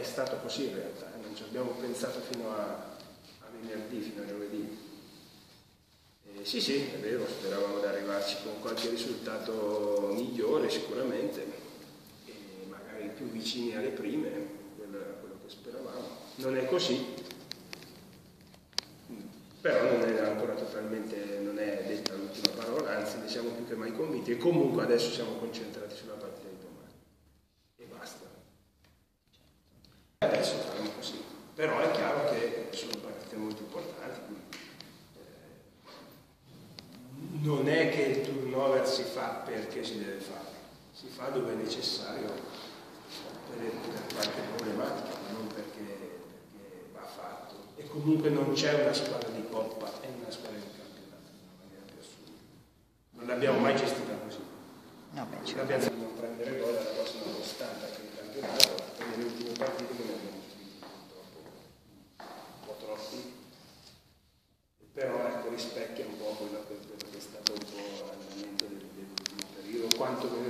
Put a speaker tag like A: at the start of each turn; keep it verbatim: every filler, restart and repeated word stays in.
A: stato così in realtà, non ci abbiamo pensato fino a, a venerdì, fino a giovedì. Eh, sì, sì, è vero, speravamo di arrivarci con qualche risultato migliore sicuramente, e magari più vicini alle prime, quello era quello che speravamo. Non è così, però non è ancora totalmente, non è detta l'ultima parola, anzi ne siamo più che mai convinti, e comunque adesso siamo concentrati sulla partita di domani e basta. Adesso faremo così, però è chiaro che sono partite molto importanti, quindi eh, non è che il turnover si fa perché si deve fare, si fa dove è necessario per, per qualche problematica, ma non perché, perché va fatto. E comunque non c'è una squadra di coppa e una squadra di campionato, in una maniera più assurda. Non l'abbiamo mai gestita così.
B: No, beh,
A: certo. L'abbiamo di non prendere gol alla prossima costante anche in campionato, e nelle ultime partite che ne abbiamo subiti purtroppo un po' troppi. Però ecco, rispecchia un po' quello che, quello che è stato un po' l'andamento del, dell'ultimo periodo, quanto meno